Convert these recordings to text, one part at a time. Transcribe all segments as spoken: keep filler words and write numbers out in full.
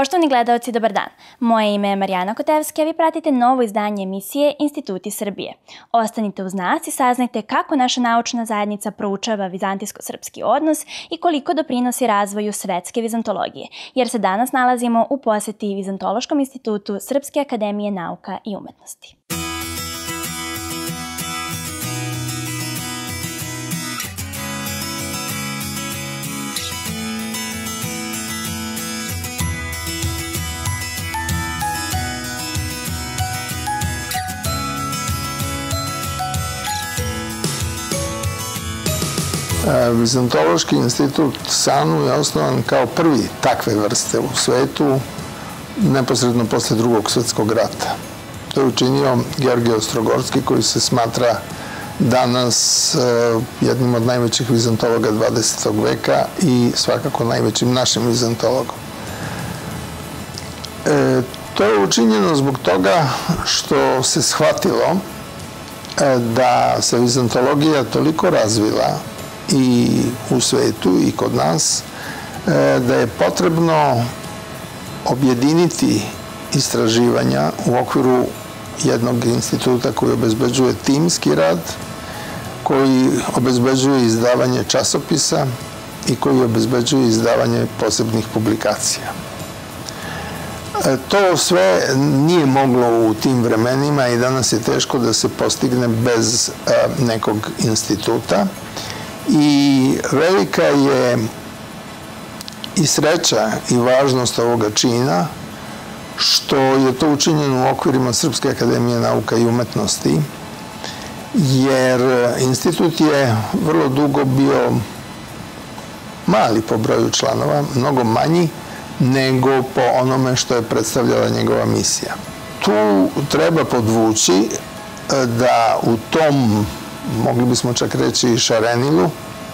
Poštovani gledaoci, dobar dan. Moje ime je Marijana Kotevski, a vi pratite novo izdanje emisije Instituti Srbije. Ostanite uz nas i saznajte kako naša naučna zajednica proučava vizantijsko-srpski odnos i koliko doprinosi razvoju svetske vizantologije, jer se danas nalazimo u poseti Vizantološkom institutu Srpske akademije nauka i umetnosti. Vizantološki institut SANU je osnovan kao prvi takve vrste u svetu neposredno posle drugog svetskog rata. To je učinio Georgije Ostrogorski, koji se smatra danas jednim od najvećih vizantologa dvadesetog veka i svakako najvećim našim vizantologom. To je učinjeno zbog toga što se shvatilo da se vizantologija toliko razvila i u svetu i kod nas, da je potrebno objediniti istraživanja u okviru jednog instituta koji obezbeđuje timski rad, koji obezbeđuje izdavanje časopisa i koji obezbeđuje izdavanje posebnih publikacija. To sve nije moglo u tim vremenima i danas je teško da se postigne bez nekog instituta. I velika je i sreća i važnost ovoga čina što je to učinjeno u okvirima Srpske akademije nauka i umetnosti, jer institut je vrlo dugo bio mali po broju članova, mnogo manji nego po onome što je predstavljala njegova misija. Tu treba podvući da u tom, mogli bismo čak reći i šarenilu,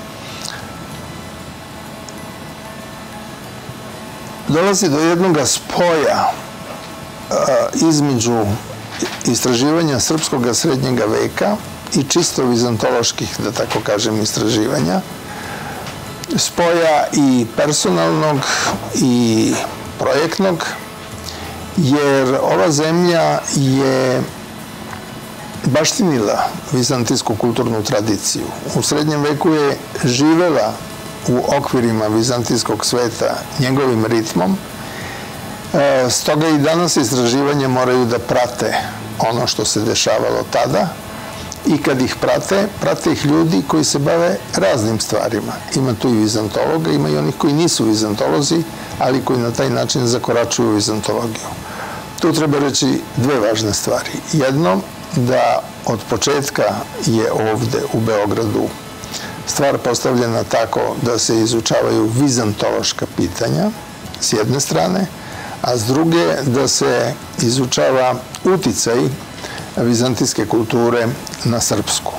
dolazi do jednog spoja između istraživanja srpskog srednjega veka i čisto vizantoloških, da tako kažem, istraživanja, spoja i personalnog i projektnog, jer ova zemlja je baštinila vizantijsku kulturnu tradiciju. U srednjem veku je živela u okvirima vizantijskog sveta njegovim ritmom. Stoga i danas istraživanja moraju da prate ono što se dešavalo tada i kad ih prate, prate ih ljudi koji se bave raznim stvarima. Ima tu i vizantologa, ima i onih koji nisu vizantolozi, ali koji na taj način zakoračuju vizantologiju. Tu treba reći dve važne stvari. Jedno, da od početka je ovde u Beogradu stvar postavljena tako da se izučavaju vizantološka pitanja s jedne strane, a s druge da se izučava uticaj vizantijske kulture na srpsku,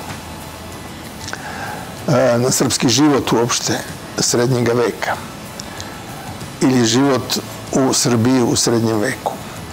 na srpski život uopšte srednjega veka ili život u Srbiji u srednjem veku.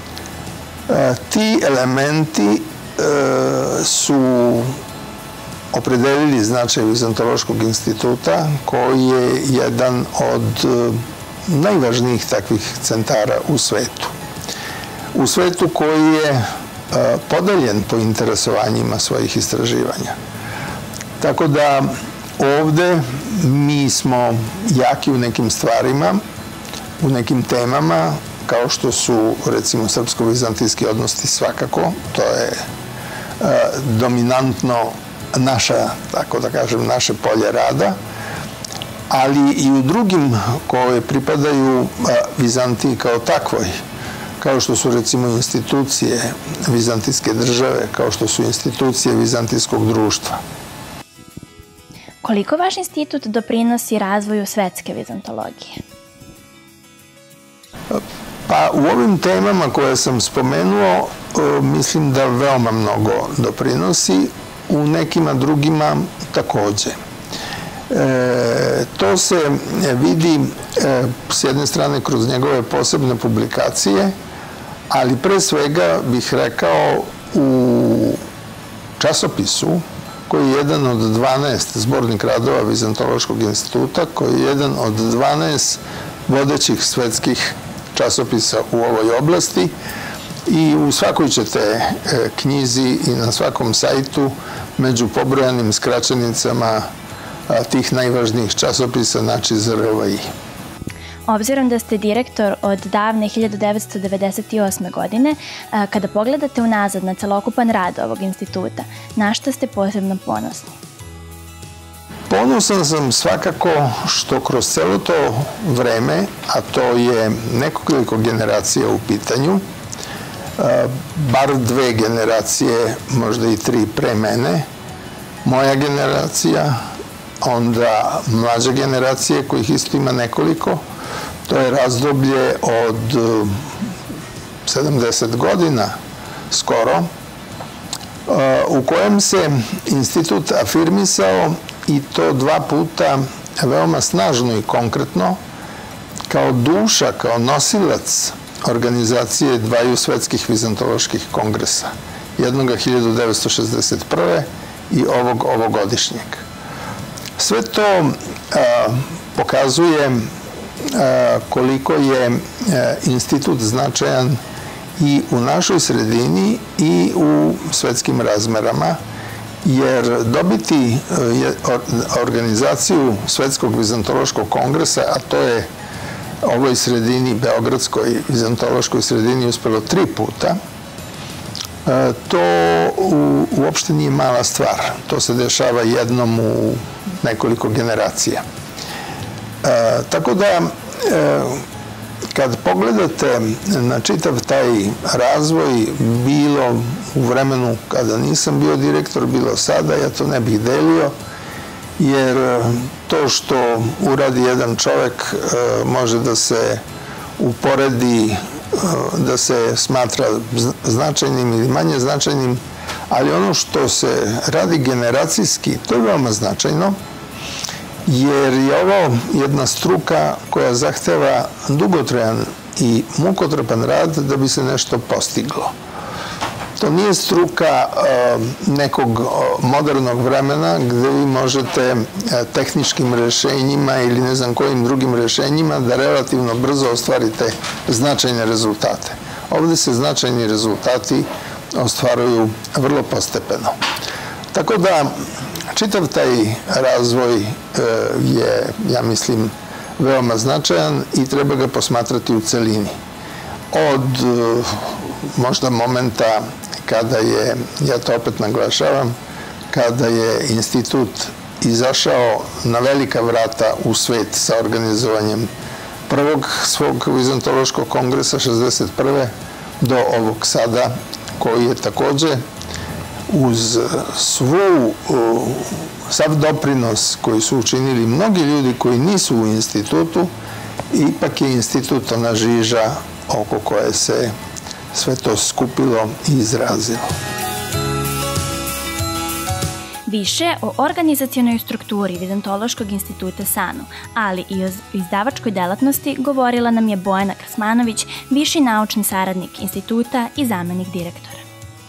Ti elementi su opredelili značaj Vizantološkog instituta, koji je jedan od najvažnijih takvih centara u svetu. U svetu koji je podeljen po interesovanjima svojih istraživanja. Tako da ovde mi smo jaki u nekim stvarima, u nekim temama, kao što su, recimo, srpsko-vizantijski odnosi svakako, to je dominantno naša, tako da kažem, naše polje rada, ali i u drugim koje pripadaju Vizantiji kao takvoj, kao što su, recimo, institucije vizantijske države, kao što su institucije vizantijskog društva. Koliko vaš institut doprinosi razvoju svetske vizantologije? Pa u ovim temama koje sam spomenuo, mislim da veoma mnogo doprinosi, u nekima drugima takođe. To se vidi s jedne strane kroz njegove posebne publikacije, ali pre svega bih rekao u časopisu koji je jedan od dvanaest zbornik radova Vizantološkog instituta, koji je jedan od dvanaest vodećih svetskih časopisa u ovoj oblasti i u svakoj ćete knjizi i na svakom sajtu među pobrojanim skraćenicama tih najvažnijih časopisa naći Z R V I. Obzirom da ste direktor od davne hiljadu devetsto devedeset osme. godine, kada pogledate unazad na celokupan rad ovog instituta, na šta ste posebno ponosni? Ponosan sam svakako što kroz celo to vreme, a to je nekoliko generacija u pitanju, bar dve generacije, možda i tri pre mene, moja generacija, onda mlađe generacije kojih isto ima nekoliko, to je razdoblje od sedamdeset godina skoro, u kojem se institut afirmisao i to dva puta veoma snažno i konkretno kao duša, kao nosilac organizacije dvaju svetskih vizantoloških kongresa. Jednoga hiljadu devetsto šezdeset prve. i ovog ovogodišnjeg. Sve to pokazuje koliko je institut značajan i u našoj sredini i u svetskim razmerama, jer dobiti organizaciju Svetskog vizantološkog kongresa, a to je ovoj sredini, Beogradskoj vizantološkoj sredini, uspelo tri puta, to uopšte nije mala stvar. To se dešava jednom u nekoliko generacija. Tako da, kad pogledate na čitav taj razvoj, bilo u vremenu kada nisam bio direktor, bilo sada, ja to ne bih delio, jer to što uradi jedan čovek može da se uporedi, da se smatra značajnim ili manje značajnim, ali ono što se radi generacijski, to je veoma značajno, jer je ovo jedna struka koja zahteva dugotrajan i mukotrpan rad da bi se nešto postiglo. To nije struka nekog modernog vremena gde vi možete tehničkim rešenjima ili ne znam kojim drugim rešenjima da relativno brzo ostvarite značajne rezultate. Ovde se značajni rezultati ostvaruju vrlo postepeno. Tako da, čitav taj razvoj je, ja mislim, veoma značajan i treba ga posmatrati u celini. Od možda momenta kada je, ja to opet naglašavam, kada je institut izašao na velika vrata u svet sa organizovanjem prvog svog vizantološkog kongresa šezdeset prve do ovog sada, koji je takođe uz svu, sav doprinos koji su učinili mnogi ljudi koji nisu u institutu, ipak je institut ona žiža oko koje se sve to skupilo i izrazilo. Više o organizacionoj strukturi Vizantološkog instituta SANU, ali i o izdavačkoj delatnosti govorila nam je Bojana Kasmanović, viši naučni saradnik instituta i zamenik direktora.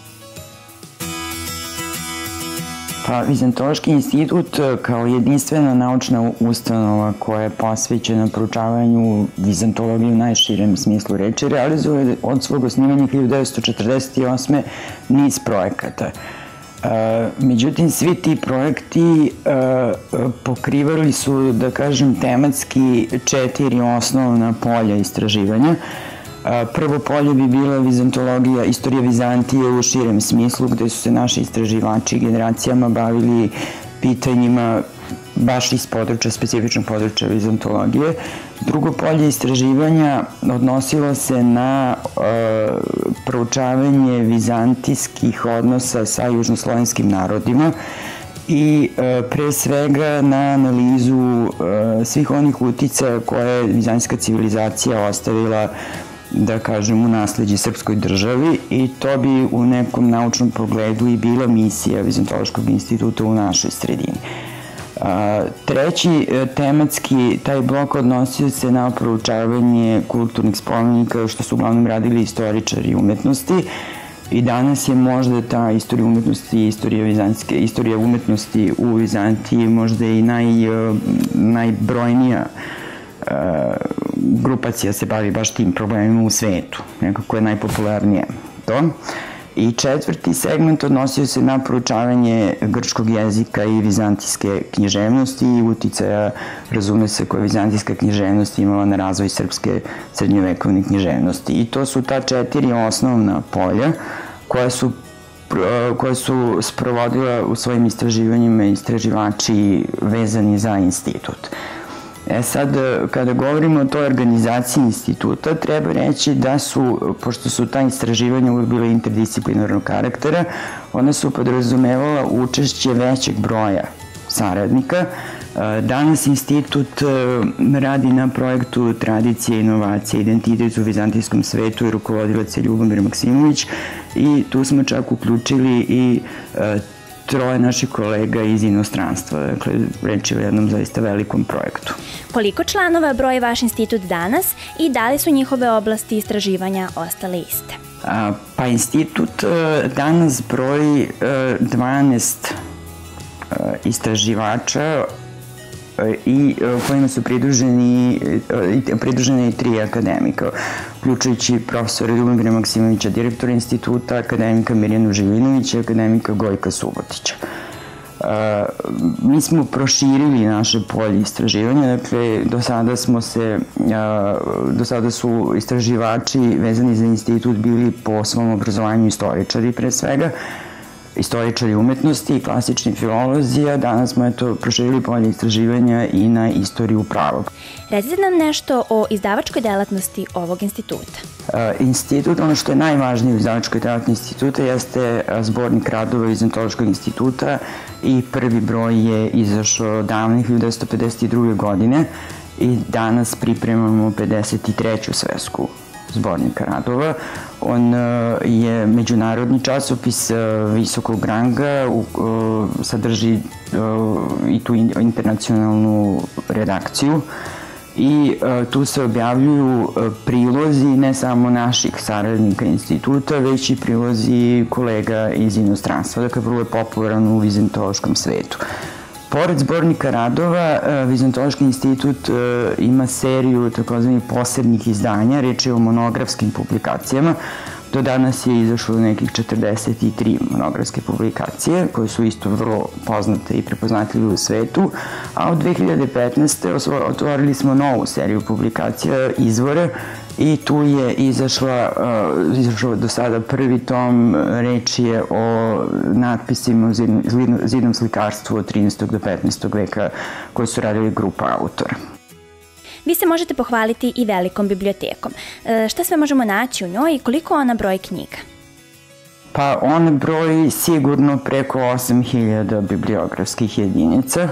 Pa, Vizantološki institut kao jedinstvena naučna ustanova koja je posvećena proučavanju vizantologije u najširem smislu reči, realizuje od svog osnivanja hiljadu devetsto četrdeset osme. niz projekata. Međutim, svi ti projekti pokrivali su, da kažem, tematski četiri osnovna polja istraživanja. Prvo polje bi bila vizantologija, istorija Vizantije u širem smislu, gde su se naši istraživači generacijama bavili pitanjima baš iz područja, specifičnog područja vizantologije. Drugo polje istraživanja odnosilo se na proučavanje vizantijskih odnosa sa južnoslovenskim narodima i pre svega na analizu svih onih uticaja koje je vizantijska civilizacija ostavila, da kažem, u nasleđi srpskoj državi, i to bi u nekom naučnom pogledu i bila misija Vizantološkog instituta u našoj sredini. Treći tematski, taj blok odnosio se na proučavanje kulturnih spomenika, što su uglavnom radili istoričari umetnosti, i danas je možda ta istorija umetnosti, istorija umetnosti u Vizantiji možda i najbrojnija grupacija se bavi baš tim problemima u svetu. Nekako je najpopularnije to. I četvrti segment odnosio se na proučavanje grčkog jezika i vizantijske književnosti i uticaja, razume se, koja vizantijska književnost imala na razvoj srpske srednjovekovne književnosti. I to su ta četiri osnovna polja koja su koje su sprovodila u svojim istraživanjima istraživači vezani za institut. E sad, kada govorimo o toj organizaciji instituta, treba reći da su, pošto su ta istraživanja uvijek bile interdisciplinarnog karaktera, ona su podrazumevala učešće većeg broja saradnika. Danas institut radi na projektu Tradicije, inovacije, identitet u vizantijskom svetu i rukovodilac je Ljubomir Maksimović i tu smo čak uključili i troje naših kolega iz inostranstva. Dakle, reč je o jednom zaista velikom projektu. Koliko članova broji vaš institut danas i da li su njihove oblasti istraživanja ostale iste? A, pa institut danas broji dvanaest istraživača i kojima su pridruženi, pridruženi i tri akademika, uključujući profesora Ljubomira Maksimovića, direktora instituta, akademika Mirjanu Živinovića i akademika Gojka Subotića. Mi smo proširili naše polje istraživanja, dakle, do sada smo se, do sada su istraživači vezani za institut bili po svom obrazovanju istoričari pre svega, istoričari umetnosti i klasični filolozi, a danas smo eto proširili polje istraživanja i na istoriju prava. Recite nam nešto o izdavačkoj delatnosti ovog instituta. Institut, ono što je najvažnije u izdavačkoj delatnosti instituta jeste zbornik radova Vizantološkog instituta i prvi broj je izašao davne hiljadu devetsto pedeset druge. godine i danas pripremamo pedeset treću svesku zbornika radova. On je međunarodni časopis visokog ranga, sadrži i tu internacionalnu redakciju i tu se objavljuju prilozi ne samo naših saradnika instituta, već i prilozi kolega iz inostranstva. Dakle, vrlo je popularan u vizantološkom svetu. Pored zbornika radova, Vizantološki institut ima seriju takozvanih posebnih izdanja, reč je o monografskim publikacijama. Do danas je izašlo nekih četrdeset tri monografske publikacije, koje su isto vrlo poznate i prepoznatljive u svetu, a od dve hiljade petnaeste. otvorili smo novu seriju publikacija Izvore i tu je izašla, izašao do sada prvi tom, reč je o natpisima u zidnom slikarstvu od trinaestog do petnaestog veka koje su radili grupa autora. Vi se možete pohvaliti i velikom bibliotekom. Šta sve možemo naći u njoj i koliko ona broji knjiga? Pa ona broji sigurno preko osam hiljada bibliografskih jedinica.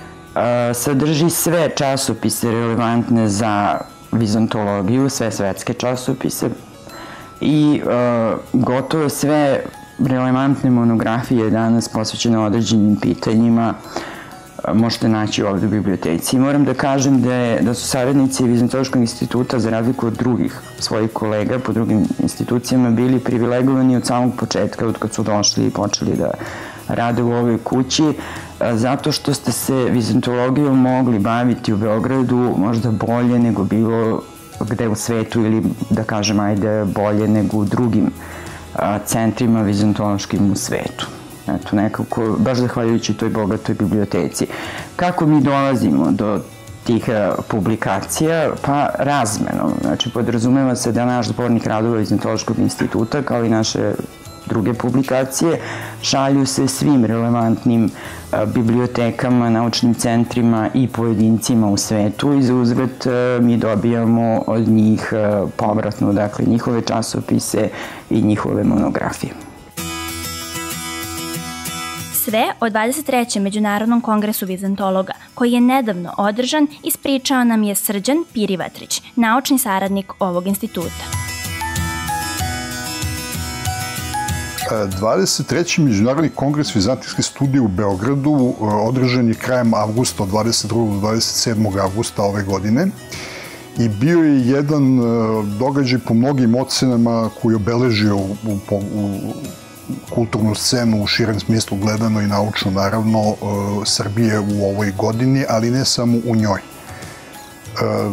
Sadrži sve časopise relevantne za vizantologiju, sve svetske časopise i gotovo sve relevantne monografije danas posvećene određenim pitanjima možete naći ovde u biblioteci. Moram da kažem da su saradnici Vizantološkog instituta, za razliku od drugih svojih kolega po drugim institucijama, bili privilegovani od samog početka, od kad su došli i počeli da rade u ovoj kući, zato što ste se vizantologijom mogli baviti u Beogradu možda bolje nego bilo gde u svetu ili, da kažem, ajde, bolje nego u drugim centrima vizantološkim u svetu. Eto, nekako, baš zahvaljujući toj bogatoj biblioteci. Kako mi dolazimo do tih publikacija? Pa razmenom. Znači, podrazumeva se da naš zbornik radova Vizantološkog instituta, kao i naše druge publikacije, šalju se svim relevantnim bibliotekama, naučnim centrima i pojedincima u svetu i za uzvrat mi dobijamo od njih povratno, dakle, njihove časopise i njihove monografije. Sve o dvadeset trećem Međunarodnom kongresu vizantologa, koji je nedavno održan, ispričao nam je Srđan Pirivatrić, naučni saradnik ovog instituta. dvadeset treći Međunarodni kongres vizantijske studije u Beogradu održan je krajem avgusta, od dvadeset drugog do dvadeset sedmog avgusta ove godine i bio je jedan događaj po mnogim ocenama koji je obeležio u, u, u kulturnu scenu u širem smislu gledano i naučno, naravno, Srbije u ovoj godini, ali ne samo u njoj.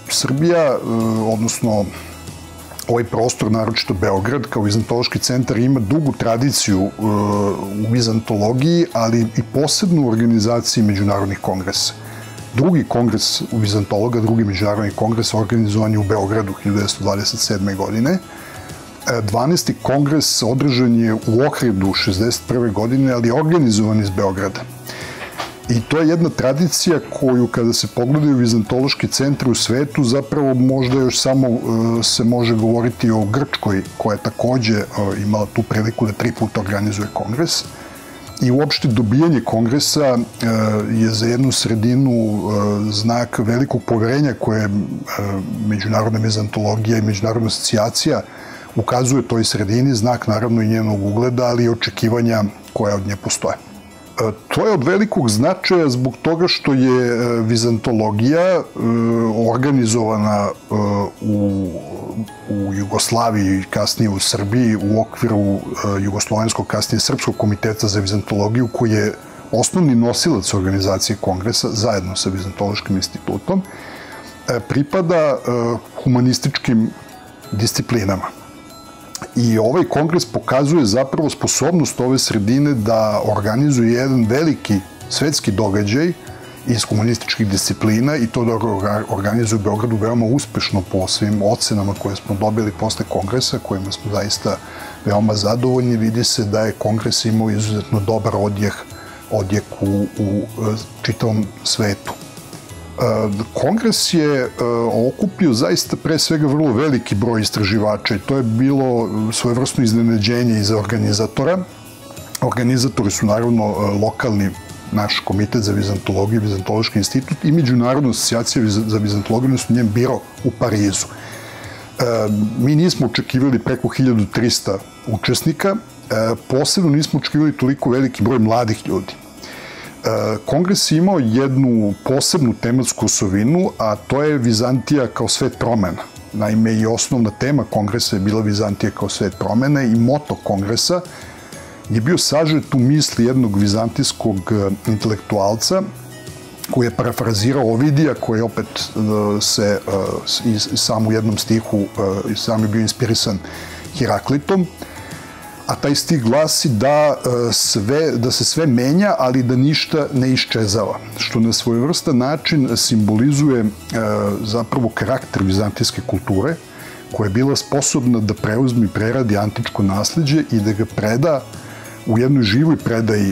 Srbija, odnosno ovaj prostor, naročito Beograd, kao vizantološki centar, ima dugu tradiciju u vizantologiji, ali i posebnu u organizaciji međunarodnih kongresa. Drugi kongres vizantologa, drugi međunarodni kongres, organizovan je u Beogradu hiljadu devetsto dvadeset sedme. godine. dvanaesti kongres održan je u Ohridu šezdeset prve. godine, ali je organizovan iz Beograda. I to je jedna tradicija koju, kada se pogledaju vizantološki centri u svetu, zapravo možda još samo se može govoriti o Grčkoj, koja je takođe imala tu priliku da tri puta organizuje kongres. I uopšte dobijanje kongresa je za jednu sredinu znak velikog poverenja koje međunarodna vizantologija i međunarodna asocijacija ukazuje toj sredini, znak naravno i njenog ugleda, ali i očekivanja koja od nje postoje. To je od velikog značaja zbog toga što je vizantologija organizovana u, u Jugoslaviji i kasnije u Srbiji u okviru Jugoslovenskog, kasnije Srpskog komiteta za vizantologiju, koji je osnovni nosilac organizacije kongresa zajedno sa Vizantološkim institutom, pripada humanističkim disciplinama. I ovaj kongres pokazuje zapravo sposobnost ove sredine da organizuje jedan veliki svetski događaj iz humanističkih disciplina i to da organizuje u Beogradu veoma uspešno po svim ocenama koje smo dobili posle kongresa, kojima smo zaista veoma zadovoljni. Vidi se da je kongres imao izuzetno dobar odjeh, odjek u, u čitavom svetu. Kongres je okupio zaista pre svega vrlo veliki broj istraživača i to je bilo svojevrsno iznenađenje i za organizatora. Organizatori su naravno lokalni naš komitet za vizantologiju, Vizantološki institut i Međunarodna asocijacija za vizantologiju, odnosno njen biro u Parizu. Mi nismo očekivali preko hiljadu trista učesnika, posebno nismo očekivali toliko veliki broj mladih ljudi. Kongres je imao jednu posebnu tematsku osovinu, a to je Vizantija kao svet promena. Naime, i osnovna tema kongresa je bila Vizantija kao svet promena i moto kongresa je bio sažet u misli jednog vizantijskog intelektualca koji je parafrazirao Ovidija, koji opet se sam u jednom stihu sam je bio inspirisan Heraklitom, a taj stih glasi da, sve, da se sve menja, ali da ništa ne iščezava, što na svojevrstan način simbolizuje zapravo karakter vizantijske kulture, koja je bila sposobna da preuzme i preradi antičko nasleđe i da ga preda u jednoj živoj predaji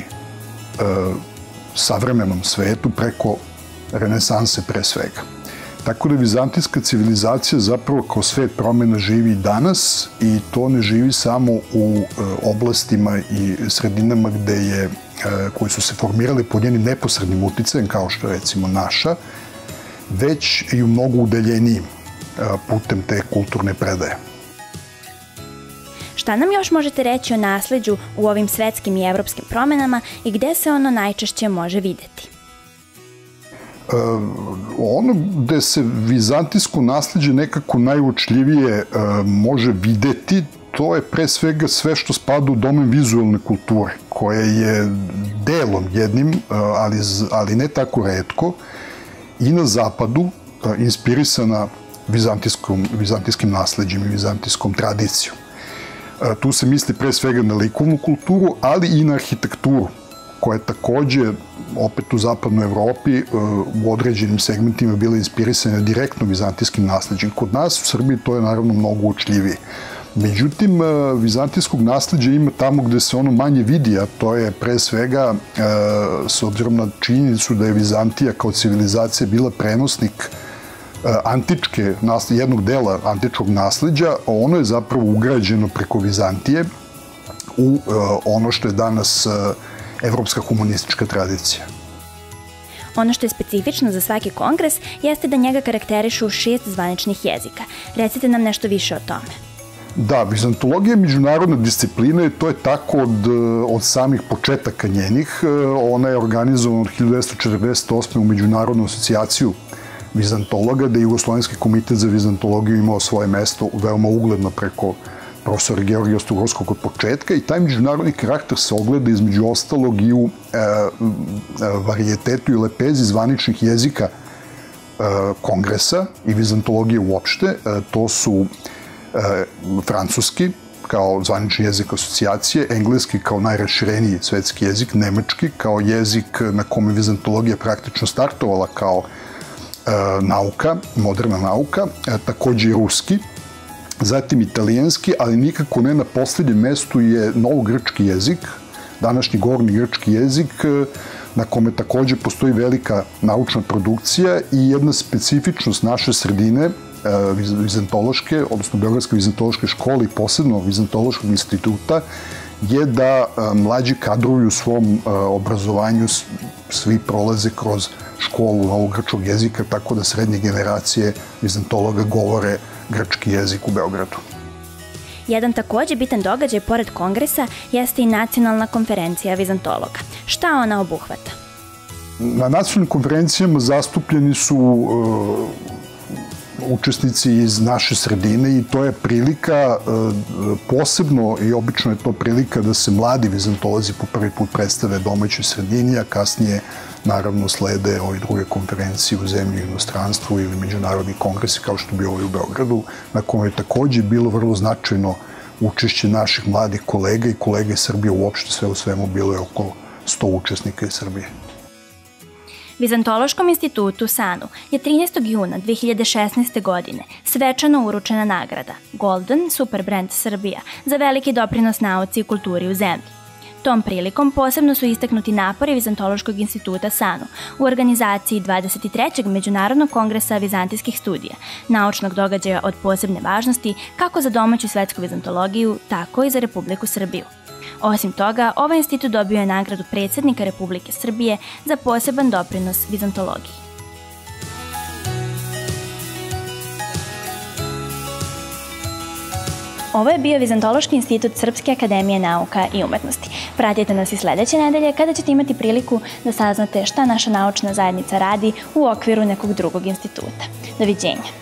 savremenom svetu preko renesanse pre svega. Tako da vizantijska civilizacija zapravo kao svet promena živi i danas i to ne živi samo u oblastima i sredinama gde je, koji su se formirali pod njenim neposrednim uticajem, kao što je recimo naša, već i u mnogo udaljenijim putem te kulturne predaje. Šta nam još možete reći o nasleđu u ovim svetskim i evropskim promenama i gde se ono najčešće može videti? Ono gde se vizantijsko nasleđe nekako najuočljivije može videti, to je pre svega sve što spada u domen vizualne kulture, koja je delom jednim, ali, ali ne tako retko, i na zapadu inspirisana vizantijskom, vizantijskim nasleđem i vizantijskom tradicijom. Tu se misli pre svega na likovnu kulturu, ali i na arhitekturu, koja je takođe, opet u zapadnoj Evropi, u određenim segmentima bila inspirisana direktno vizantijskim nasleđem. Kod nas u Srbiji to je naravno mnogo uočljivije. Međutim, vizantijskog nasleđa ima tamo gde se ono manje vidi, a to je pre svega, s obzirom na činjenicu da je Vizantija kao civilizacija bila prenosnik antičke, jednog dela antičkog nasleđa, ono je zapravo ugrađeno preko Vizantije u ono što je danas evropska humanistička tradicija. Ono što je specifično za svaki kongres jeste da njega karakterišu šest zvaničnih jezika. Recite nam nešto više o tome. Da, vizantologija je međunarodna disciplina i to je tako od, od samih početaka njenih. Ona je organizovana od hiljadu devetsto četrdeset osme u Međunarodnu asocijaciju vizantologa, da je Jugoslovenski komitet za vizantologiju imao svoje mesto veoma ugledno preko profesora Georgija Stogorskog od početka i taj međunarodni karakter se ogleda između ostalog i u e, varijetetu i lepezi zvaničnih jezika e, kongresa i vizantologije uopšte. To su francuski, kao zvanični jezik asocijacije, engleski kao najrašireniji svetski jezik, nemački kao jezik na kome vizantologija praktično startovala kao nauka, moderna nauka, takođe i ruski, zatim italijanski, ali nikako ne na poslednjem mestu je novogrčki jezik, današnji govorni grčki jezik, na kome takođe postoji velika naučna produkcija i jedna specifičnost naše sredine, vizantološke, odnosno Beogradske vizantološke škole i posebno Vizantološkog instituta, je da mlađi kadrovi u svom obrazovanju svi prolaze kroz školu novogrčkog jezika, tako da srednje generacije vizantologa govore grčki jezik u Beogradu. Jedan takođe bitan događaj pored kongresa jeste i nacionalna konferencija vizantologa. Šta ona obuhvata? Na nacionalnim konferencijama zastupljeni su učesnici iz naše sredine i to je prilika, posebno i obično je to prilika da se mladi vizantolozi po prvi put predstave domaćoj sredini, a kasnije naravno slede ove druge konferencije u zemlji i inostranstvu ili međunarodni kongresi kao što bi ovaj u Beogradu, na kome je takođe bilo vrlo značajno učešće naših mladih kolega i kolega iz Srbije uopšte, sve u svemu bilo je oko sto učesnika iz Srbije. Vizantološkom institutu SANU je trinaestog juna dve hiljade šesnaeste. godine svečano uručena nagrada Golden Super Brand Srbija za veliki doprinos nauci i kulturi u zemlji. Tom prilikom posebno su istaknuti napori Vizantološkog instituta SANU u organizaciji dvadeset trećeg Međunarodnog kongresa vizantijskih studija, naučnog događaja od posebne važnosti kako za domaću svetsku vizantologiju, tako i za Republiku Srbiju. Osim toga, ovaj institut dobio je nagradu predsjednika Republike Srbije za poseban doprinos vizantologiji. Ovo je bio Vizantološki institut Srpske akademije nauka i umetnosti. Pratite nas i sledeće nedelje kada ćete imati priliku da saznate šta naša naučna zajednica radi u okviru nekog drugog instituta. Doviđenja!